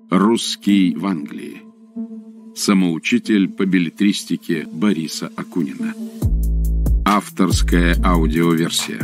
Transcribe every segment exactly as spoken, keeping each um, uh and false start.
Русский в Англии. Самоучитель по беллетристике Бориса Акунина. Авторская аудиоверсия.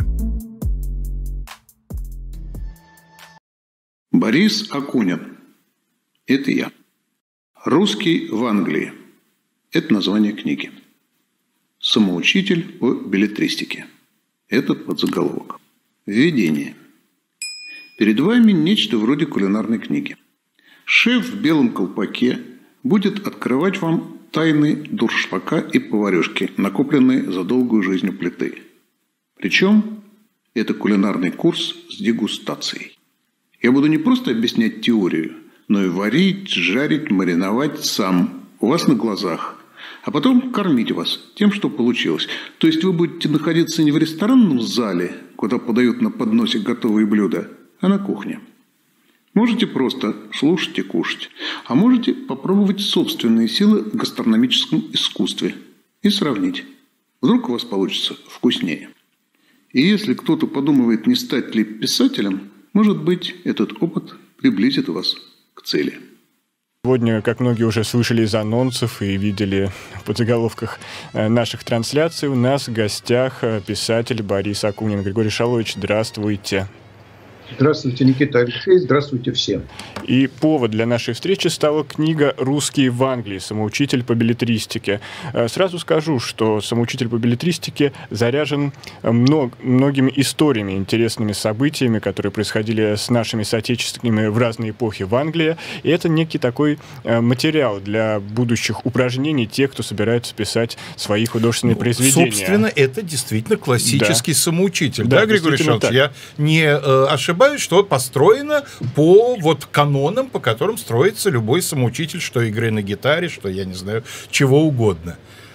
Борис Акунин. Это я. Русский в Англии. Это название книги. Самоучитель по беллетристике. Это подзаголовок. Введение. Перед вами нечто вроде кулинарной книги. Шеф в белом колпаке будет открывать вам тайны дуршлака и поварешки, накопленные за долгую жизнь у плиты. Причем это кулинарный курс с дегустацией. Я буду не просто объяснять теорию, но и варить, жарить, мариновать сам, у вас на глазах, а потом кормить вас тем, что получилось. То есть вы будете находиться не в ресторанном зале, куда подают на подносе готовые блюда, а на кухне. Можете просто слушать и кушать, а можете попробовать собственные силы в гастрономическом искусстве и сравнить. Вдруг у вас получится вкуснее. И если кто-то подумывает, не стать ли писателем, может быть, этот опыт приблизит вас к цели. Сегодня, как многие уже слышали из анонсов и видели в подзаголовках наших трансляций, у нас в гостях писатель Борис Акунин. Григорий Шалович, здравствуйте. Здравствуйте, Никита Алексей, здравствуйте все. И повод для нашей встречи стала книга «Русский в Англии. Самоучитель по беллетристике». Сразу скажу, что самоучитель по беллетристике заряжен много, многими историями, интересными событиями, которые происходили с нашими соотечественниками в разные эпохи в Англии. И это некий такой материал для будущих упражнений тех, кто собирается писать свои художественные ну, произведения. Собственно, это действительно классический да. самоучитель. Да, да Григорий Шалович? Я не э, ошибаюсь, что построено по вот канонам, по которым строится любой самоучитель, что игры на гитаре, что, я не знаю, чего угодно.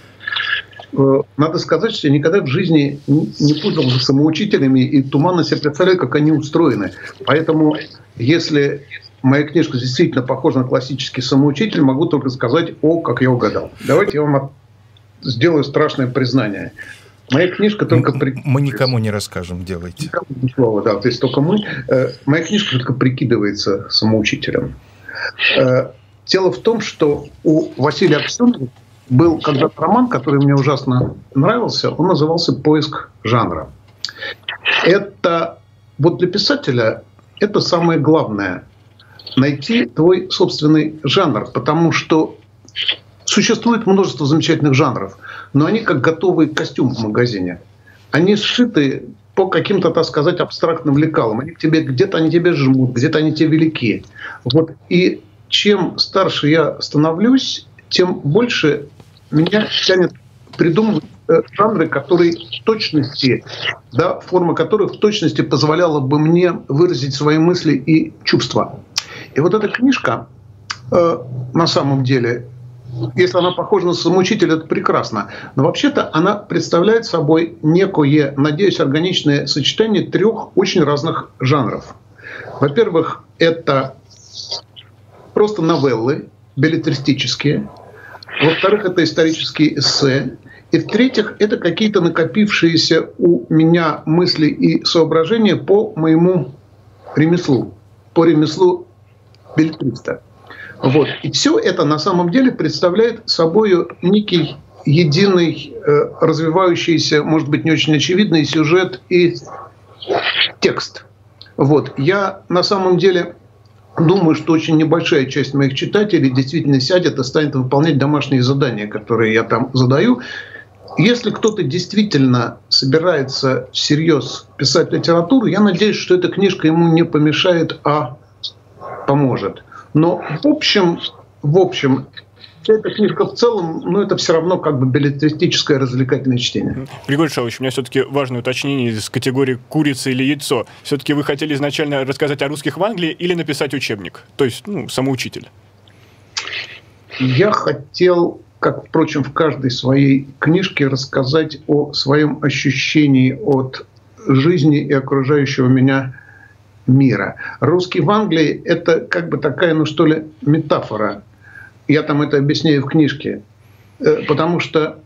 Надо сказать, что я никогда в жизни не путался с самоучителями и туманно себе представляю, как они устроены. Поэтому, если моя книжка действительно похожа на классический самоучитель, могу только сказать, о, как я угадал. Давайте я вам сделаю страшное признание. Моя книжка только... При... Мы никому не расскажем, делайте. Никому ни слова, да, то есть только мы. Моя книжка только прикидывается самоучителем. Дело в том, что у Василия Аксенова был когда-то роман, который мне ужасно нравился, он назывался «Поиск жанра». Это, вот для писателя, это самое главное – найти твой собственный жанр, потому что существует множество замечательных жанров, но они как готовый костюм в магазине. Они сшиты по каким-то, так сказать, абстрактным лекалам. Они к тебе, где-то они тебе жмут, где-то они тебе велики. Вот. И чем старше я становлюсь, тем больше меня тянет придумывать жанры, которые в точности, да, форма которых в точности позволяла бы мне выразить свои мысли и чувства. И вот эта книжка э, на самом деле... Если она похожа на самоучителя, это прекрасно. Но вообще-то она представляет собой некое, надеюсь, органичное сочетание трех очень разных жанров. Во-первых, это просто новеллы беллетристические. Во-вторых, это исторические эссе. И в-третьих, это какие-то накопившиеся у меня мысли и соображения по моему ремеслу, по ремеслу беллетриста. Вот. И все это на самом деле представляет собой некий единый, э, развивающийся, может быть, не очень очевидный сюжет и текст. Вот. Я на самом деле думаю, что очень небольшая часть моих читателей действительно сядет и станет выполнять домашние задания, которые я там задаю. Если кто-то действительно собирается всерьез писать литературу, я надеюсь, что эта книжка ему не помешает, а поможет. Но в общем, в общем, эта книжка в целом, ну, это все равно как бы беллетристическое развлекательное чтение. Григорий Шалович, у меня все-таки важное уточнение из категории «курица или яйцо». Все-таки вы хотели изначально рассказать о русских в Англии или написать учебник? То есть, ну, самоучитель. Я хотел, как, впрочем, в каждой своей книжке рассказать о своем ощущении от жизни и окружающего меня мира. Русский в Англии – это как бы такая, ну что ли, метафора. Я там это объясняю в книжке. Потому что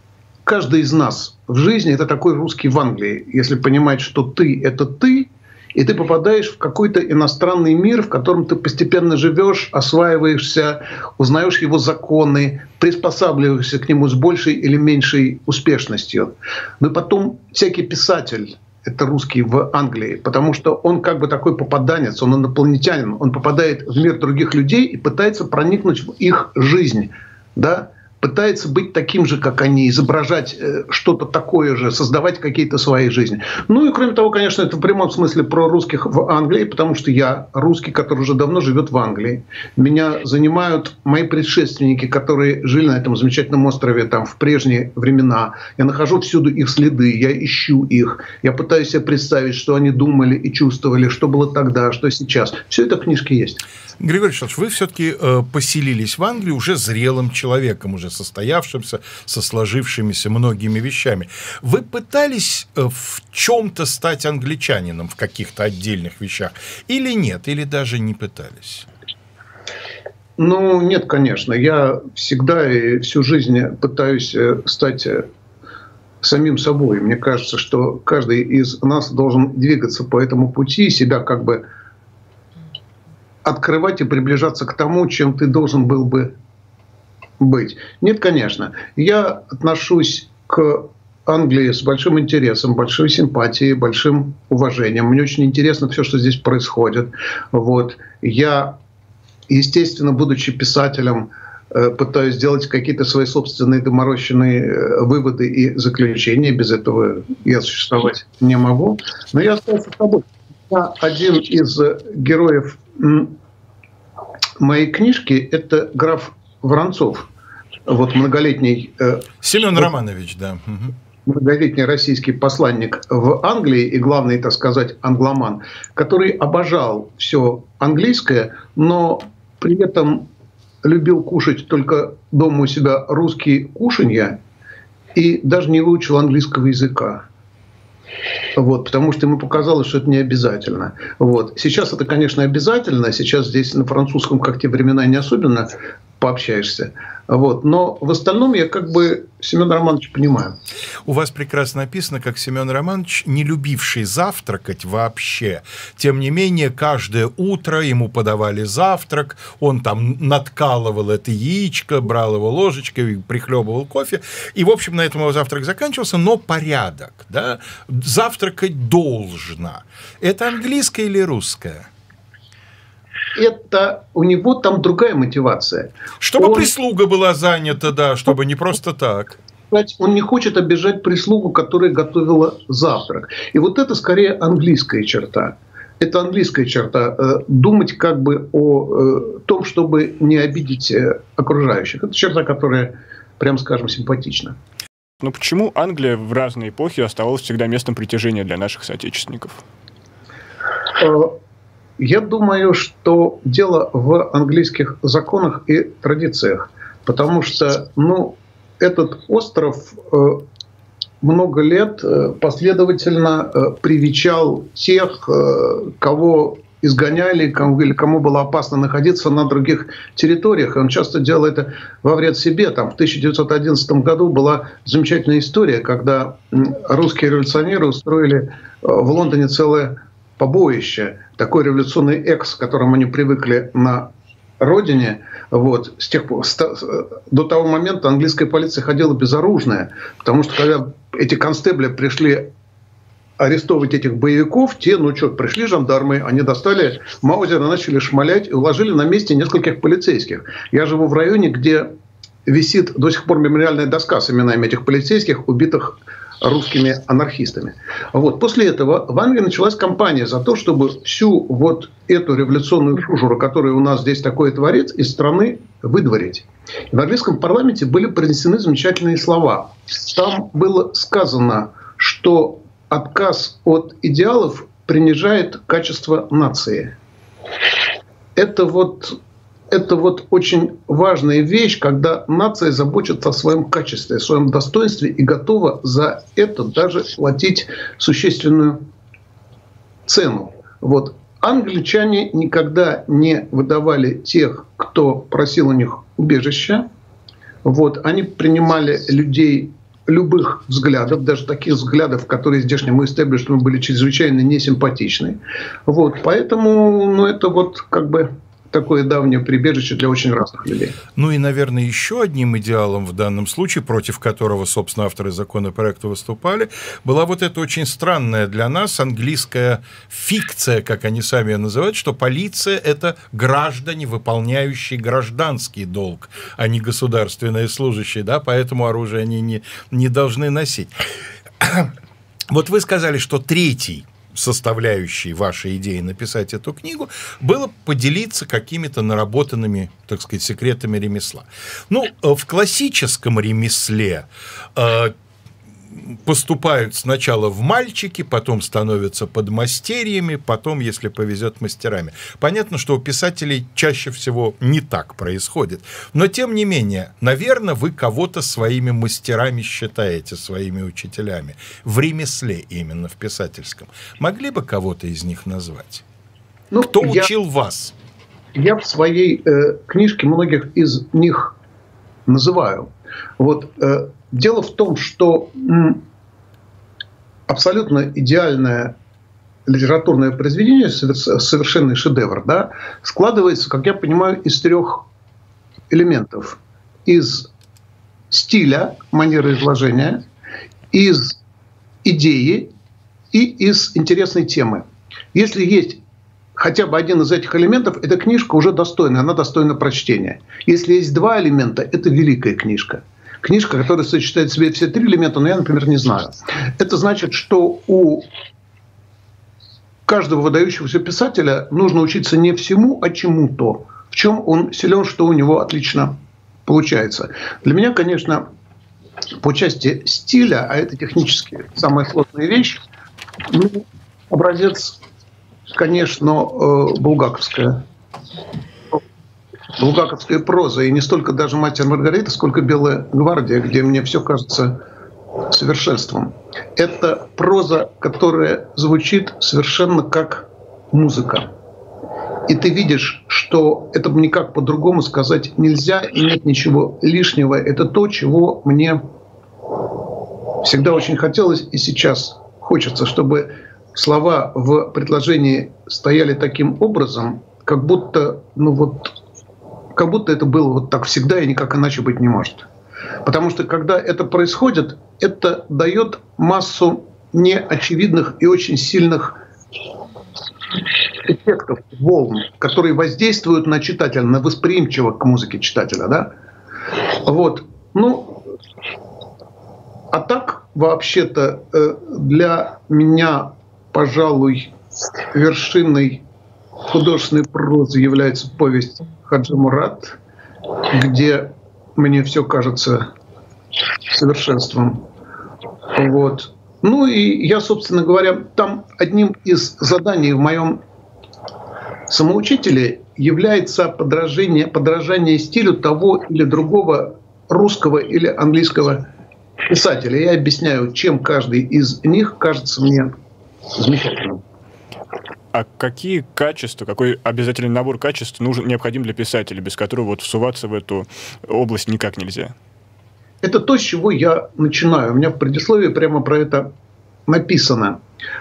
каждый из нас в жизни – это такой русский в Англии. Если понимать, что ты – это ты, И ты попадаешь в какой-то иностранный мир, в котором ты постепенно живешь, осваиваешься, узнаешь его законы, приспосабливаешься к нему с большей или меньшей успешностью. Но и потом всякий писатель, это русский в Англии, потому что он как бы такой попаданец, он инопланетянин, он попадает в мир других людей и пытается проникнуть в их жизнь, да? Пытается быть таким же, как они, изображать что-то такое же, создавать какие-то свои жизни. Ну и кроме того, конечно, это в прямом смысле про русских в Англии, потому что я русский, который уже давно живет в Англии. Меня занимают мои предшественники, которые жили на этом замечательном острове там, в прежние времена. Я нахожу всюду их следы, я ищу их. Я пытаюсь себе представить, что они думали и чувствовали, что было тогда, что сейчас. Все это в книжке есть. Григорий Вячеславович, вы все-таки э, поселились в Англии уже зрелым человеком, уже состоявшимся, со сложившимися многими вещами. Вы пытались э, в чем-то стать англичанином в каких-то отдельных вещах или нет, или даже не пытались? Ну, нет, конечно. Я всегда и всю жизнь пытаюсь стать самим собой. Мне кажется, что каждый из нас должен двигаться по этому пути, себя как бы открывать и приближаться к тому, чем ты должен был бы быть. Нет, конечно. Я отношусь к Англии с большим интересом, большой симпатией, большим уважением. Мне очень интересно все, что здесь происходит. Вот. Я, естественно, будучи писателем, пытаюсь сделать какие-то свои собственные доморощенные выводы и заключения. Без этого я существовать не могу. Но я остался с тобой. Я один из героев моей книжки – это граф Воронцов. Вот многолетний... Семен Романович, да. Многолетний российский посланник в Англии и главный, так сказать, англоман, который обожал все английское, но при этом любил кушать только дома у себя русские кушанья и даже не выучил английского языка. Вот, потому что ему показалось, что это не обязательно. Вот. Сейчас это, конечно, обязательно. Сейчас здесь на французском, как те времена, не особенно пообщаешься. Вот. Но в остальном я как бы Семена Романовича понимаю. У вас прекрасно написано, как Семен Романович, не любивший завтракать вообще. Тем не менее, каждое утро ему подавали завтрак, он там надкалывал это яичко, брал его ложечкой, прихлебывал кофе. И, в общем, на этом его завтрак заканчивался, но порядок. Да? Завтракать должно. Это английское или русское? Это у него там другая мотивация. Чтобы он, прислуга была занята, да, чтобы не просто так. Он не хочет обижать прислугу, которая готовила завтрак. И вот это скорее английская черта. Это английская черта. Думать как бы о том, чтобы не обидеть окружающих. Это черта, которая, прямо скажем, симпатична. Но почему Англия в разные эпохи оставалась всегда местом притяжения для наших соотечественников? Я думаю, что дело в английских законах и традициях, потому что, ну, этот остров э, много лет э, последовательно э, привечал тех, э, кого изгоняли, кому, или кому было опасно находиться на других территориях. И он часто делал это во вред себе. Там, в тысяча девятьсот одиннадцатом году была замечательная история, когда русские революционеры устроили в Лондоне целое побоище, такой революционный экс, к которому они привыкли на родине. Вот. С тех пор, с, до того момента английская полиция ходила безоружная, потому что когда эти констебли пришли арестовывать этих боевиков, те, ну что, пришли жандармы, они достали маузеры, начали шмалять и уложили на месте нескольких полицейских. Я живу в районе, где висит до сих пор мемориальная доска с именами этих полицейских, убитых русскими анархистами. Вот. После этого в Англии началась кампания за то, чтобы всю вот эту революционную шушуру, которая у нас здесь такое творит, из страны выдворить. В английском парламенте были произнесены замечательные слова. Там было сказано, что отказ от идеалов принижает качество нации. Это вот... Это вот очень важная вещь, когда нация заботится о своем качестве, о своем достоинстве и готова за это даже платить существенную цену. Вот. Англичане никогда не выдавали тех, кто просил у них убежища. Вот. Они принимали людей любых взглядов, даже таких взглядов, которые здешнему истеблишменту были чрезвычайно несимпатичны. Вот, поэтому, ну, это вот как бы такое давнее прибежище для очень разных людей. Ну и, наверное, еще одним идеалом в данном случае, против которого, собственно, авторы законопроекта выступали, была вот эта очень странная для нас английская фикция, как они сами ее называют, что полиция – это граждане, выполняющие гражданский долг, а не государственные служащие, да, поэтому оружие они не, не должны носить. Вот вы сказали, что третий составляющей вашей идеи написать эту книгу было поделиться какими-то наработанными, так сказать, секретами ремесла. Ну, в классическом ремесле э, поступают сначала в мальчики, потом становятся подмастерьями, потом, если повезет, мастерами. Понятно, что у писателей чаще всего не так происходит. Но, тем не менее, наверное, вы кого-то своими мастерами считаете, своими учителями. В ремесле именно, в писательском. Могли бы кого-то из них назвать? Ну, кто я, учил вас? Я в своей э, книжке многих из них называю. Вот э, дело в том, что м, абсолютно идеальное литературное произведение, совершенный шедевр, да, складывается, как я понимаю, из трех элементов. Из стиля, манеры изложения, из идеи и из интересной темы. Если есть хотя бы один из этих элементов, эта книжка уже достойна, она достойна прочтения. Если есть два элемента, это великая книжка. Книжка, которая сочетает в себе все три элемента, но я, например, не знаю. Это значит, что у каждого выдающегося писателя нужно учиться не всему, а чему-то. В чем он силен, что у него отлично получается. Для меня, конечно, по части стиля, а это технически самая сложная вещь, ну, образец, конечно, булгаковская. Булгаковская проза, и не столько даже «Матерь Маргарита», сколько «Белая гвардия», где мне все кажется совершенством. Это проза, которая звучит совершенно как музыка. И ты видишь, что это никак по-другому сказать нельзя, и нет ничего лишнего. Это то, чего мне всегда очень хотелось, и сейчас хочется, чтобы слова в предложении стояли таким образом, как будто, ну вот, как будто это было вот так всегда и никак иначе быть не может. Потому что когда это происходит, это дает массу неочевидных и очень сильных эффектов, волн, которые воздействуют на читателя, на восприимчивого к музыке читателя. Да? Вот. Ну, а так, вообще-то, для меня, пожалуй, вершиной художественной прозы является повесть Хаджи Мурат, где мне все кажется совершенством. Вот. Ну и я, собственно говоря, там одним из заданий в моем самоучителе является подражание, подражание стилю того или другого русского или английского писателя. Я объясняю, чем каждый из них кажется мне замечательным. А какие качества, какой обязательный набор качеств нужен, необходим для писателя, без которого вот всуваться в эту область никак нельзя? Это то, с чего я начинаю. У меня в предисловии прямо про это написано.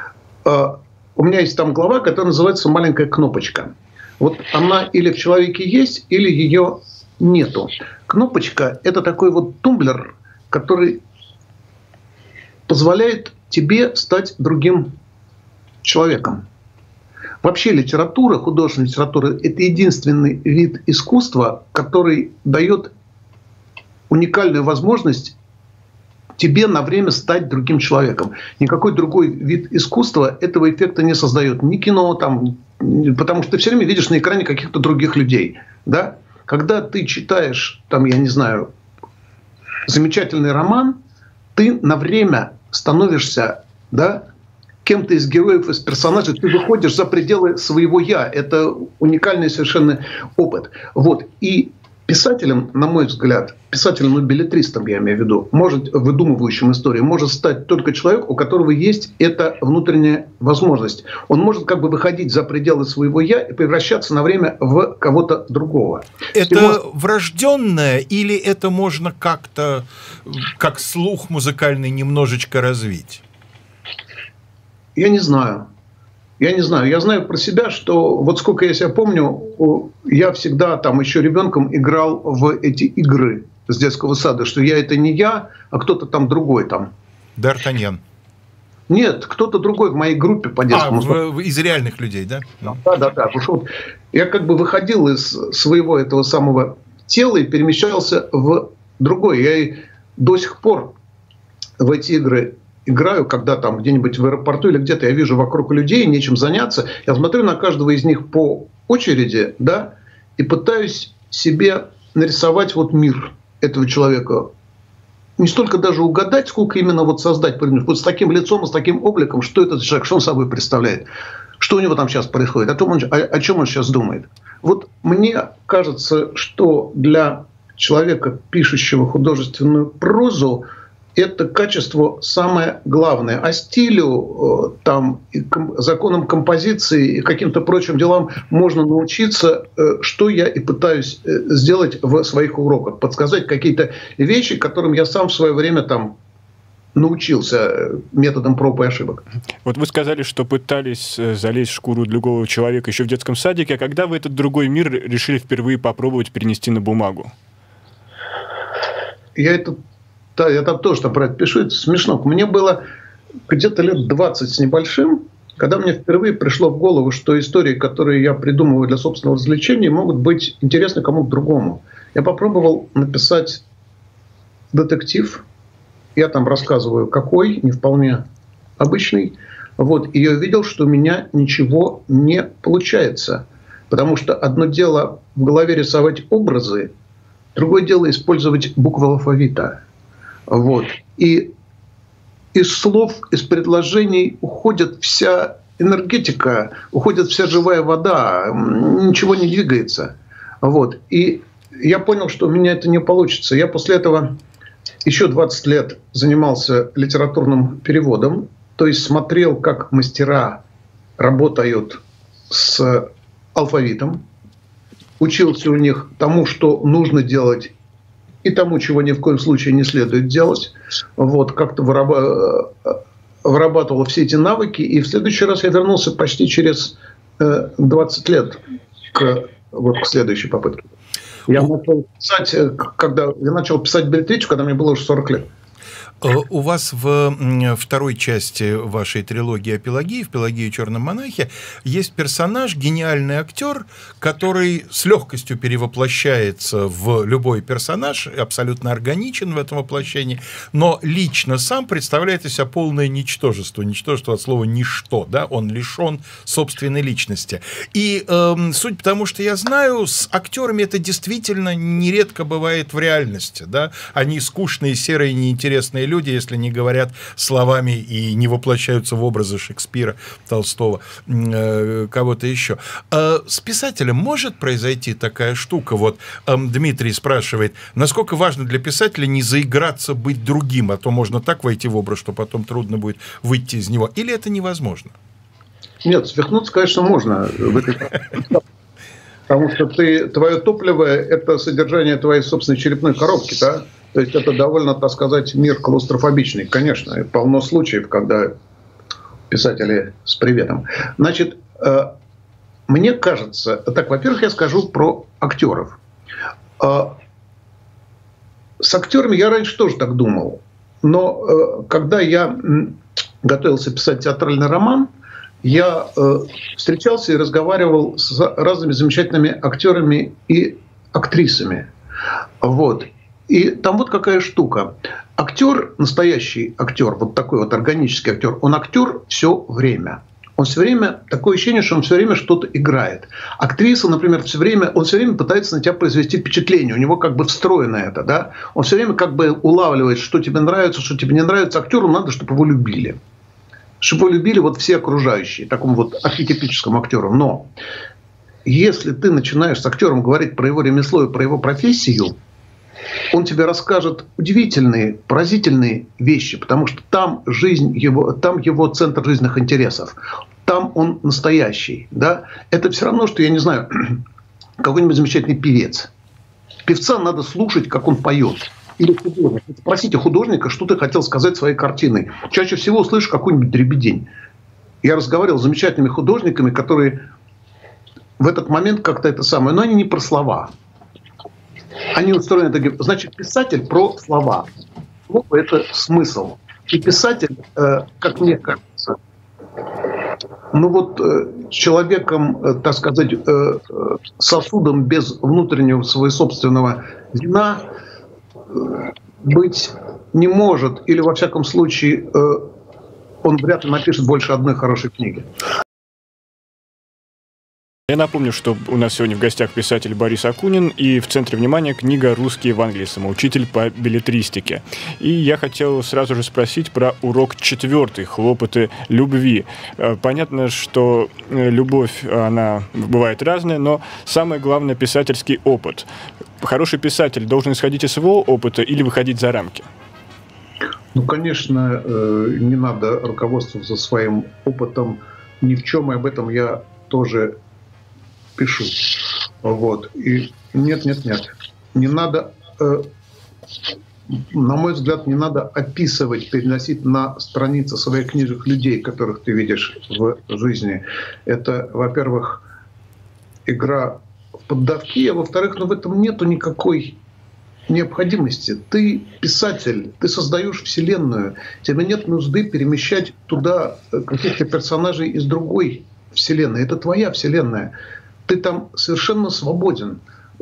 У меня есть там глава, которая называется «Маленькая кнопочка». Вот она или в человеке есть, или ее нету. Кнопочка – это такой вот тумблер, который позволяет тебе стать другим человеком. Вообще литература, художественная литература – это единственный вид искусства, который дает уникальную возможность тебе на время стать другим человеком. Никакой другой вид искусства этого эффекта не создает. Ни кино, там, потому что ты все время видишь на экране каких-то других людей. Да? Когда ты читаешь, там, я не знаю, замечательный роман, ты на время становишься, да, кем-то из героев, из персонажей, ты выходишь за пределы своего «я». Это уникальный совершенно опыт. Вот. И Писателем, на мой взгляд, писателем, ну, беллетристом, я имею в виду, может, выдумывающим истории, может стать только человек, у которого есть эта внутренняя возможность. Он может как бы выходить за пределы своего «я» и превращаться на время в кого-то другого. Это Всего... врожденное или это можно как-то, как слух музыкальный, немножечко развить? Я не знаю. Я не знаю, я знаю про себя, что вот сколько я себя помню, я всегда там еще ребенком играл в эти игры с детского сада, что я это не я, а кто-то там другой там. Д'Артаньян. Нет, кто-то другой в моей группе по детскому а, саду. В, из реальных людей, да? Да, да, да. Потому что вот я как бы выходил из своего этого самого тела и перемещался в другое. Я и до сих пор в эти игры играю, когда там где-нибудь в аэропорту или где-то я вижу вокруг людей, нечем заняться, я смотрю на каждого из них по очереди, да, и пытаюсь себе нарисовать вот мир этого человека. Не столько даже угадать, сколько именно вот создать. Вот с таким лицом, с таким обликом, что это за человек, что он собой представляет, что у него там сейчас происходит, о, том он, о, о чем он сейчас думает. Вот мне кажется, что для человека, пишущего художественную прозу, это качество самое главное. А стилю, там, законам композиции и каким-то прочим делам можно научиться, что я и пытаюсь сделать в своих уроках. Подсказать какие-то вещи, которым я сам в свое время там научился методом проб и ошибок. Вот вы сказали, что пытались залезть в шкуру другого человека еще в детском садике. А когда вы этот другой мир решили впервые попробовать перенести на бумагу? Я это... Да, я там тоже там про это пишу, это смешно. Мне было где-то лет двадцать с небольшим, когда мне впервые пришло в голову, что истории, которые я придумываю для собственного развлечения, могут быть интересны кому-то другому. Я попробовал написать детектив. Я там рассказываю, какой, не вполне обычный. Вот. И я увидел, что у меня ничего не получается. Потому что одно дело в голове рисовать образы, другое дело использовать буквы алфавита. Вот. И из слов, из предложений уходит вся энергетика, уходит вся живая вода, ничего не двигается. Вот. И я понял, что у меня это не получится. Я после этого еще двадцать лет занимался литературным переводом, то есть смотрел, как мастера работают с алфавитом, учился у них тому, что нужно делать, и тому, чего ни в коем случае не следует делать. Вот, как-то вырабатывал все эти навыки. И в следующий раз я вернулся почти через двадцать лет к, вот, к следующей попытке. Я начал писать, когда, я начал писать беллетристику, когда мне было уже сорок лет. У вас в второй части вашей трилогии о Пелагии, в «Пелагии и черном монахе», есть персонаж, гениальный актер, который с легкостью перевоплощается в любой персонаж, абсолютно органичен в этом воплощении, но лично сам представляет из себя полное ничтожество, ничтожество от слова «ничто», да? Он лишен собственной личности. И э, суть потому, что я знаю, с актерами это действительно нередко бывает в реальности, да? Они скучные, серые, неинтересные люди, если не говорят словами и не воплощаются в образы Шекспира, Толстого, э, кого-то еще. Э, с писателем может произойти такая штука? Вот э, Дмитрий спрашивает, насколько важно для писателя не заиграться быть другим, а то можно так войти в образ, что потом трудно будет выйти из него. Или это невозможно? Нет, свихнуться, конечно, можно. Потому что ты, твое топливо – это содержание твоей собственной черепной коробки, да? То есть это довольно, так сказать, мир клаустрофобичный, конечно. И полно случаев, когда писатели с приветом. Значит, э, мне кажется... Так, во-первых, я скажу про актеров. Э, с актерами я раньше тоже так думал. Но э, когда я готовился писать театральный роман, я э, встречался и разговаривал с разными замечательными актерами и актрисами. Вот. И там вот какая штука. Актер, настоящий актер, вот такой вот органический актер, он актер все время. Он все время, такое ощущение, что он все время что-то играет. Актриса, например, все время, он все время пытается на тебя произвести впечатление. У него как бы встроено это, да. Он все время как бы улавливает, что тебе нравится, что тебе не нравится. Актеру надо, чтобы его любили. Чтобы его любили вот все окружающие, такому вот архетипическому актеру. Но если ты начинаешь с актером говорить про его ремесло и про его профессию, он тебе расскажет удивительные, поразительные вещи, потому что там жизнь его, там его центр жизненных интересов, там он настоящий, да. Это все равно, что, я не знаю, какой-нибудь замечательный певец. Певца надо слушать, как он поет. Или художник. Спросите художника, что ты хотел сказать своей картиной. Чаще всего слышишь какую-нибудь дребедень. Я разговаривал с замечательными художниками, которые в этот момент как-то это самое, но они не про слова. Они устроены таким. Значит, писатель про слова. Слово – это смысл. И писатель, как мне кажется, ну вот человеком, так сказать, сосудом без внутреннего своего собственного вина быть не может. Или, во всяком случае, он вряд ли напишет больше одной хорошей книги. Я напомню, что у нас сегодня в гостях писатель Борис Акунин, и в центре внимания книга «Русские в Англии. Самоучитель по беллетристике». И я хотел сразу же спросить про урок четвертый «Хлопоты любви». Понятно, что любовь, она бывает разная, но самое главное – писательский опыт. Хороший писатель должен исходить из своего опыта или выходить за рамки? Ну, конечно, не надо руководствоваться своим опытом ни в чем, и об этом я тоже пишу. Вот. И нет, нет, нет. Не надо, э, на мой взгляд, не надо описывать, переносить на страницы своих книжек людей, которых ты видишь в жизни. Это, во-первых, игра в поддавки, а во-вторых, ну, в этом нету никакой необходимости. Ты писатель, ты создаешь вселенную. Тебе нет нужды перемещать туда каких-то персонажей из другой вселенной. Это твоя вселенная. Ты там совершенно свободен.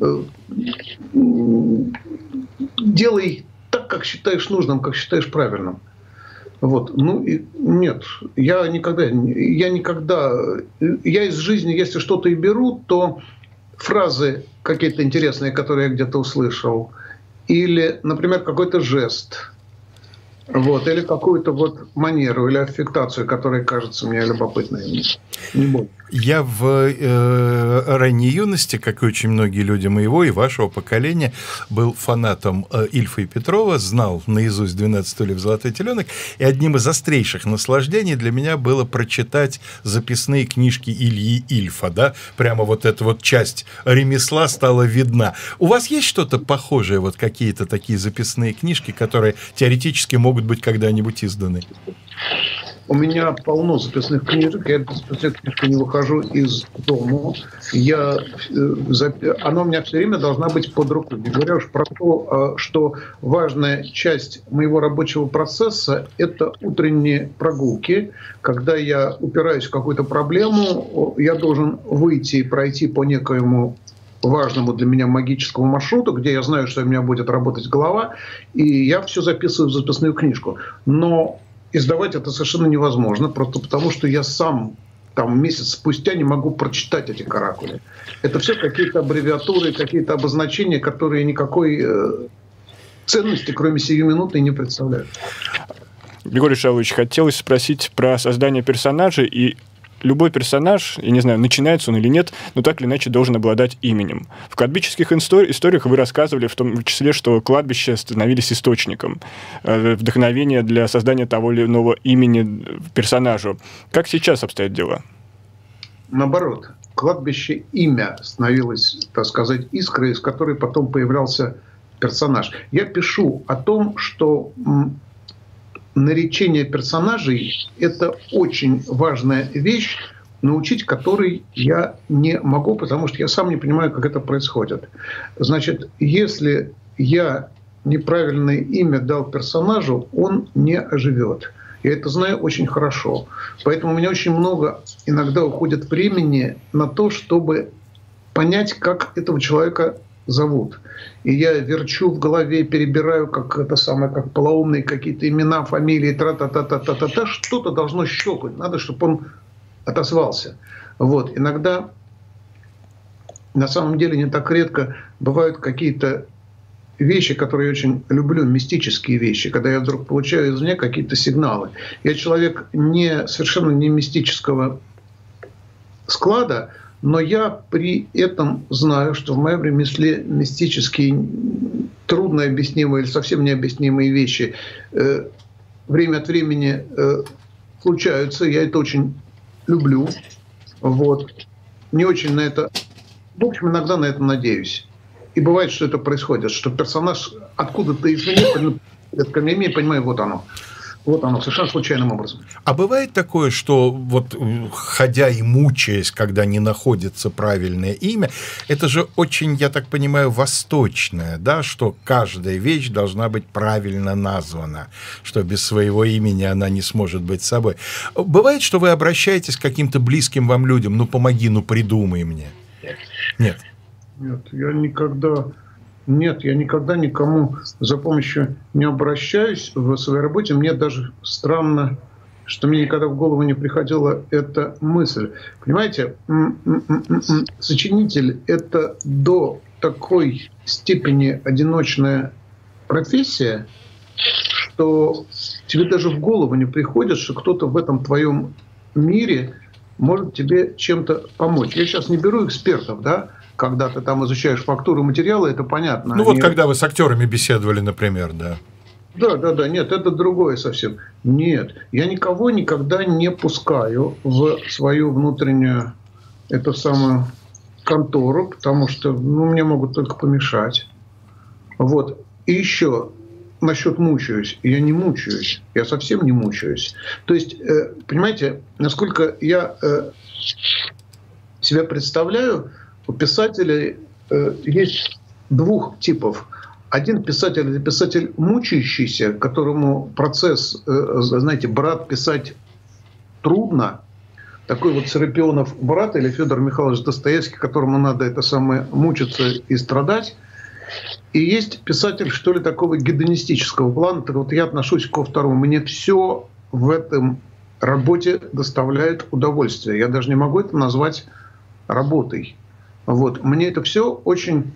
Делай так, как считаешь нужным, как считаешь правильным. Вот. Ну, и нет, я никогда, я никогда, я из жизни, если что-то и беру, то фразы какие-то интересные, которые я где-то услышал, или, например, какой-то жест, вот, или какую-то вот манеру или аффектацию, которая кажется мне любопытной. Не более. Я в э, ранней юности, как и очень многие люди моего и вашего поколения, был фанатом э, Ильфа и Петрова, знал наизусть «двенадцать стульев, золотой теленок», и одним из острейших наслаждений для меня было прочитать записные книжки Ильи Ильфа, да, прямо вот эта вот часть ремесла стала видна. У вас есть что-то похожее, вот какие-то такие записные книжки, которые теоретически могут быть когда-нибудь изданы? У меня полно записных книжек, я без записных книжек не выхожу из дома. Я, она у меня все время должна быть под рукой. Не говоря уж про то, что важная часть моего рабочего процесса – это утренние прогулки. Когда я упираюсь в какую-то проблему, я должен выйти и пройти по некоему важному для меня магическому маршруту, где я знаю, что у меня будет работать голова, и я все записываю в записную книжку. Но издавать это совершенно невозможно, просто потому что я сам там месяц спустя не могу прочитать эти каракули. Это все какие-то аббревиатуры, какие-то обозначения, которые никакой э, ценности, кроме сиюминутной, не представляют. Григорий Шавлович, хотелось спросить про создание персонажей, и любой персонаж, я не знаю, начинается он или нет, но так или иначе должен обладать именем. В кладбищенских историях вы рассказывали в том числе, что кладбища становились источником вдохновения для создания того или иного имени персонажу. Как сейчас обстоят дела? Наоборот. Кладбище имя становилось, так сказать, искрой, из которой потом появлялся персонаж. Я пишу о том, что наречение персонажей – это очень важная вещь, научить которой я не могу, потому что я сам не понимаю, как это происходит. Значит, если я неправильное имя дал персонажу, он не оживет. Я это знаю очень хорошо. Поэтому у меня очень много иногда уходит времени на то, чтобы понять, как этого человека зовут. И я верчу в голове, перебираю, как это самое, как полоумные какие-то имена, фамилии, тра-та-та-та-та-та-та. Что-то должно щелкнуть. Надо, чтобы он отозвался. Вот. Иногда, на самом деле, не так редко бывают какие-то вещи, которые я очень люблю, мистические вещи, когда я вдруг получаю извне какие-то сигналы. Я человек не, совершенно не мистического склада, но я при этом знаю, что в моем ремесле мистические, трудно объяснимые или совсем необъяснимые вещи э, время от времени э, случаются. Я это очень люблю. Вот. Не очень на это... В общем, иногда на это надеюсь. И бывает, что это происходит, что персонаж откуда-то извне, ко мне, я понимаю, вот оно. Вот оно, совершенно случайным образом. А бывает такое, что вот ходя и мучаясь, когда не находится правильное имя, это же очень, я так понимаю, восточное, да, что каждая вещь должна быть правильно названа, что без своего имени она не сможет быть собой. Бывает, что вы обращаетесь к каким-то близким вам людям, ну помоги, ну придумай мне. Нет. Нет, я никогда... Нет, я никогда никому за помощью не обращаюсь в своей работе. Мне даже странно, что мне никогда в голову не приходила эта мысль. Понимаете, сочинитель – это до такой степени одиночная профессия, что тебе даже в голову не приходит, что кто-то в этом твоем мире может тебе чем-то помочь. Я сейчас не беру экспертов, да, когда ты там изучаешь фактуру материала, это понятно. Ну Они... вот когда вы с актерами беседовали, например, да. Да, да, да, нет, это другое совсем. Нет, я никого никогда не пускаю в свою внутреннюю, эту самую контору, потому что ну, мне могут только помешать. Вот. И еще насчет мучаюсь. Я не мучаюсь. Я совсем не мучаюсь. То есть, э, понимаете, насколько я э, себя представляю, у писателей э, есть двух типов. Один писатель – это писатель мучающийся, которому процесс, э, знаете, брат писать трудно. Такой вот Серапионов брат или Федор Михайлович Достоевский, которому надо это самое мучиться и страдать. И есть писатель, что ли, такого гедонистического плана. Так вот я отношусь ко второму. Мне все в этом работе доставляет удовольствие. Я даже не могу это назвать работой. Вот. Мне это все очень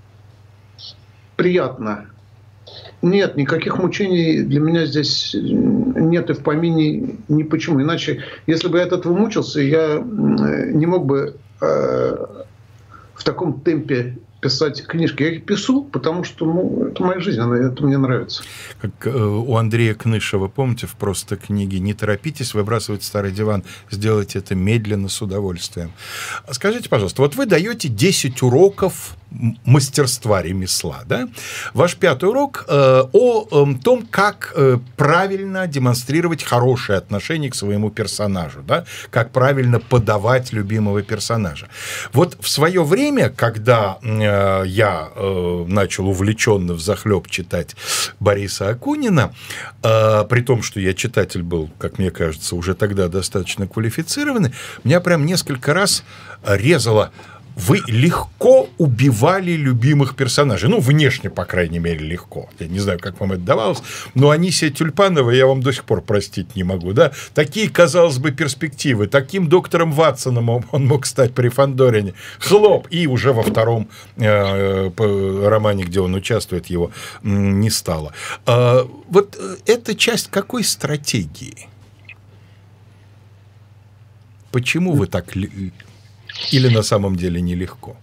приятно. Нет, никаких мучений для меня здесь нет и в помине ни почему. Иначе, если бы я от этого мучился, я не мог бы э, в таком темпе писать книжки. Я их пишу, потому что ну, это моя жизнь, она, это мне нравится. Как э, у Андрея Кнышева, помните, в «Просто книге»: не торопитесь выбрасывать старый диван, сделайте это медленно, с удовольствием. Скажите, пожалуйста, вот вы даете десять уроков мастерства, ремесла, да? Ваш пятый урок э, о э, том, как э, правильно демонстрировать хорошее отношение к своему персонажу, да? Как правильно подавать любимого персонажа. Вот в свое время, когда э, я э, начал увлеченно взахлеб читать Бориса Акунина, э, при том, что я читатель был, как мне кажется, уже тогда достаточно квалифицированный, меня прям несколько раз резало: вы легко убивали любимых персонажей. Ну, внешне, по крайней мере, легко. Я не знаю, как вам это давалось, но Анисия Тюльпанова я вам до сих пор простить не могу. Да? Такие, казалось бы, перспективы. Таким доктором Ватсоном он мог стать при Фандорине. Хлоп! И уже во втором э, романе, где он участвует, его не стало. Э, вот это часть какой стратегии? Почему вы так... Или на самом деле нелегко?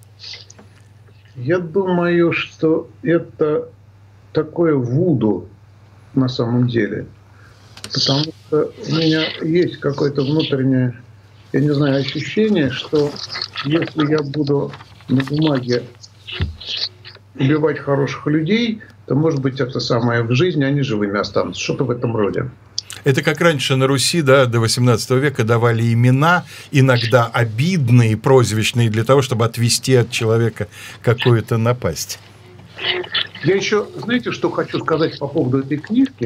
Я думаю, что это такое вуду на самом деле. Потому что у меня есть какое-то внутреннее, я не знаю, ощущение, что если я буду на бумаге убивать хороших людей, то, может быть, это самое в жизни они живыми останутся. Что-то в этом роде. Это как раньше на Руси, да, до восемнадцатого века давали имена, иногда обидные, прозвищные, для того, чтобы отвести от человека какую-то напасть. Я еще, знаете, что хочу сказать по поводу этой книжки?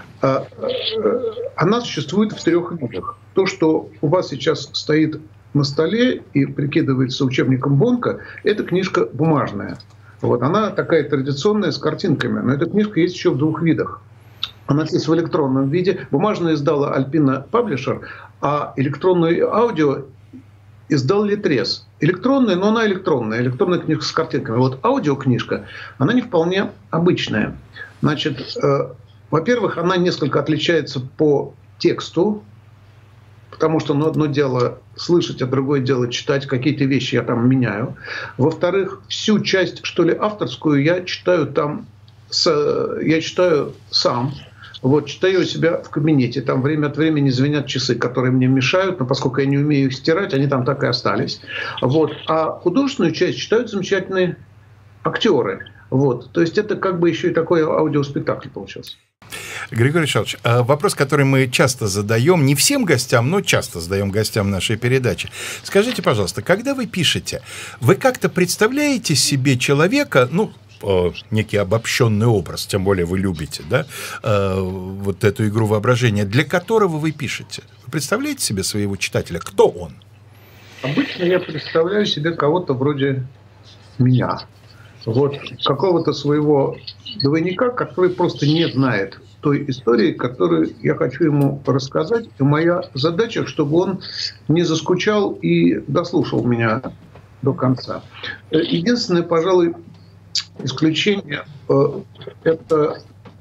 Она существует в трех видах. То, что у вас сейчас стоит на столе и прикидывается учебником Бонка, это книжка бумажная. Вот, она такая традиционная, с картинками. Но эта книжка есть еще в двух видах. Она есть в электронном виде. Бумажную издала Альпина Паблишер, а электронную аудио издал Литрес. Электронная, но она электронная. Электронная книжка с картинками. Вот аудиокнижка, она не вполне обычная. Значит, э, во-первых, она несколько отличается по тексту. потому что ну, одно дело слышать, а другое дело читать, какие-то вещи я там меняю. Во-вторых, всю часть, что ли, авторскую я читаю там, с, я читаю сам. Вот, читаю у себя в кабинете, там время от времени звенят часы, которые мне мешают, но поскольку я не умею их стирать, они там так и остались. Вот. А художественную часть читают замечательные актеры. Вот. То есть это как бы еще и такой аудиоспектакль получился. Григорий Михайлович, вопрос, который мы часто задаем, не всем гостям, но часто задаем гостям нашей передачи. Скажите, пожалуйста, когда вы пишете, вы как-то представляете себе человека, ну, некий обобщенный образ, тем более вы любите, да, вот эту игру воображения, для которого вы пишете? Вы представляете себе своего читателя? Кто он? Обычно я представляю себе кого-то вроде меня. Вот какого-то своего двойника, который просто не знает той истории, которую я хочу ему рассказать. И моя задача, чтобы он не заскучал и дослушал меня до конца. Единственное, пожалуй, исключение – это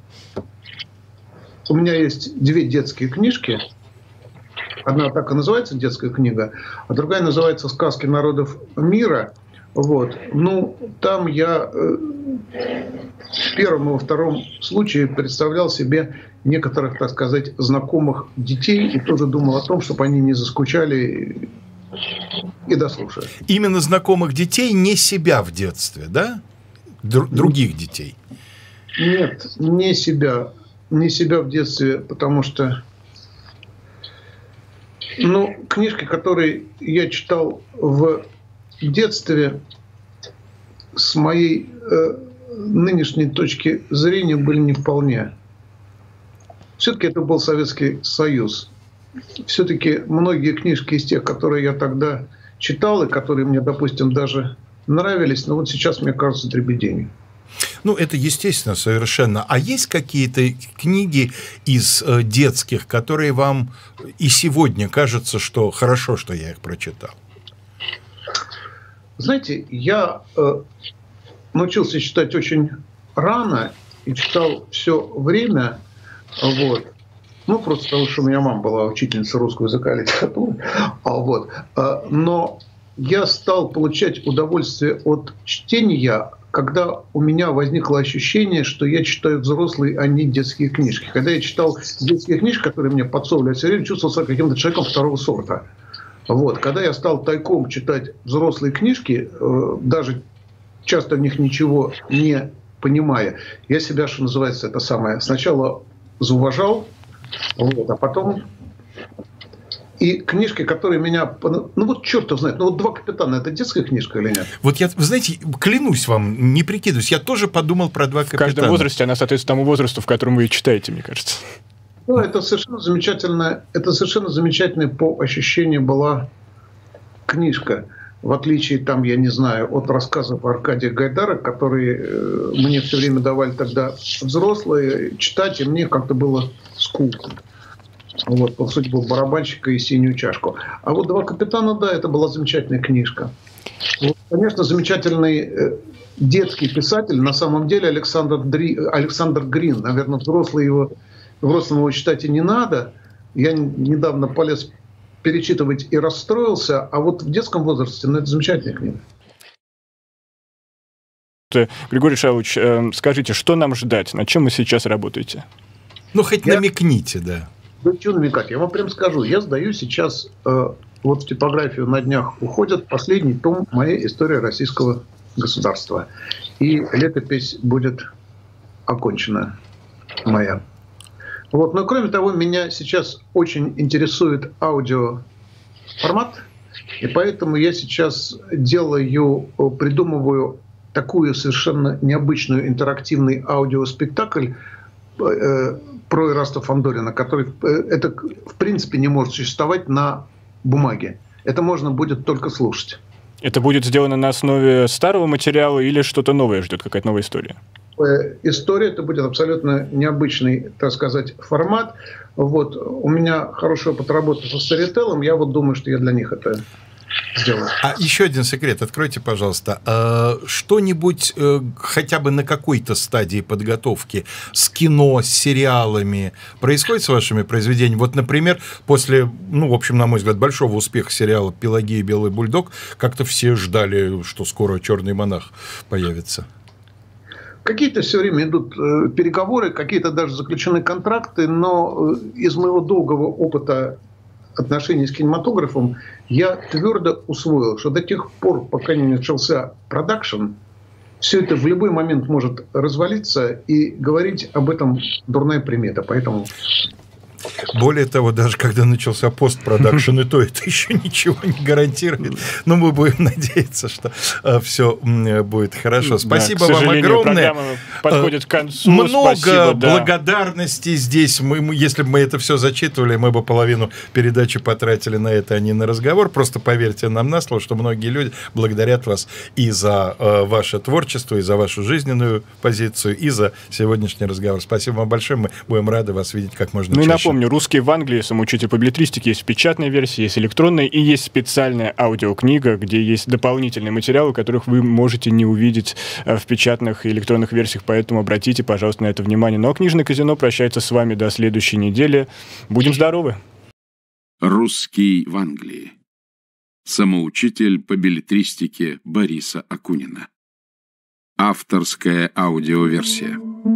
у меня есть две детские книжки. Одна так и называется «Детская книга», а другая называется «Сказки народов мира». Вот. Ну, там я э, в первом и во втором случае представлял себе некоторых, так сказать, знакомых детей и тоже думал о том, чтобы они не заскучали и дослушали. Именно знакомых детей, не себя в детстве, да? Дру- других детей? Нет, не себя. Не себя в детстве, потому что ну, книжки, которые я читал в в детстве, с моей э, нынешней точки зрения, были не вполне. Все-таки это был Советский Союз. Все-таки многие книжки из тех, которые я тогда читал, и которые мне, допустим, даже нравились, но вот сейчас, мне кажется, дребеденью. Ну, это естественно совершенно. А есть какие-то книги из э, детских, которые вам и сегодня кажется, что хорошо, что я их прочитал? Знаете, я э, научился читать очень рано и читал все время, вот. Ну, просто потому, что у меня мама была учительница русского языка и литературы. Вот. Но я стал получать удовольствие от чтения, когда у меня возникло ощущение, что я читаю взрослые, а не детские книжки. Когда я читал детские книжки, которые мне подсовывали, я все время чувствовал себя каким-то человеком второго сорта. Вот. Когда я стал тайком читать взрослые книжки, даже часто в них ничего не понимая, я себя, что называется, это самое, сначала зауважал, вот, а потом и книжки, которые меня... Ну вот черт его знает, ну вот «Два капитана» — это детская книжка или нет? Вот я, вы знаете, клянусь вам, не прикидываюсь, я тоже подумал про «Два капитана». В каждом возрасте она соответствует тому возрасту, в котором вы ее читаете, мне кажется. Ну, это совершенно замечательная, это совершенно замечательная по ощущению была книжка. В отличие, там, я не знаю, от рассказов Аркадия Гайдара, которые э, мне все время давали тогда взрослые, читать, и мне как-то было скучно. Вот, по сути, был барабанщика и синюю чашку. А вот «Два капитана», да, это была замечательная книжка. Вот, конечно, замечательный э, детский писатель, на самом деле, Александр, Дри, Александр Грин. Наверное, взрослый его, взрослым его читать и не надо. Я недавно полез перечитывать и расстроился, а вот в детском возрасте, ну, это замечательная книга. Григорий Шайлович, скажите, что нам ждать? Над чем вы сейчас работаете? Ну, хоть я... намекните, да. Ну, что намекать? Я вам прям скажу. Я сдаю сейчас, э, вот в типографию на днях уходит последний том моей истории российского государства. И летопись будет окончена моя. Вот. Но, кроме того, меня сейчас очень интересует аудиоформат, и поэтому я сейчас делаю, придумываю такую совершенно необычную интерактивный аудиоспектакль э, про Ираста Фандорина, который э, это, в принципе, не может существовать на бумаге. Это можно будет только слушать. Это будет сделано на основе старого материала или что-то новое ждет, какая-то новая история? История, это будет абсолютно необычный, так сказать, формат. Вот. У меня хороший опыт работы со Storytel, я вот думаю, что я для них это сделать. А еще один секрет, откройте, пожалуйста. Что-нибудь хотя бы на какой-то стадии подготовки с кино, с сериалами происходит с вашими произведениями? Вот, например, после, ну, в общем, на мой взгляд, большого успеха сериала «Пелагея и белый бульдог», как-то все ждали, что скоро «Черный монах» появится. Какие-то все время идут э, переговоры, какие-то даже заключены контракты, но э, из моего долгого опыта отношений с кинематографом я твердо усвоил, что до тех пор, пока не начался продакшн, все это в любой момент может развалиться, и говорить об этом дурная примета. Поэтому... Более того, даже когда начался постпродакшн, и то это еще ничего не гарантирует. Но мы будем надеяться, что все будет хорошо. Спасибо да, вам огромное. Программа подходит к концу. Много Спасибо, да. благодарностей здесь. Мы, если бы мы это все зачитывали, мы бы половину передачи потратили на это, а не на разговор. Просто поверьте нам на слово, что многие люди благодарят вас и за э, ваше творчество, и за вашу жизненную позицию, и за сегодняшний разговор. Спасибо вам большое. Мы будем рады вас видеть как можно ну, чаще. Напомню, «Русский в Англии», самоучитель по беллетристике, есть печатная версия, есть электронная, и есть специальная аудиокнига, где есть дополнительные материалы, которых вы можете не увидеть в печатных и электронных версиях, поэтому обратите, пожалуйста, на это внимание. Ну а «Книжное казино» прощается с вами до следующей недели. Будем здоровы! «Русский в Англии». Самоучитель по беллетристике Бориса Акунина. Авторская аудиоверсия.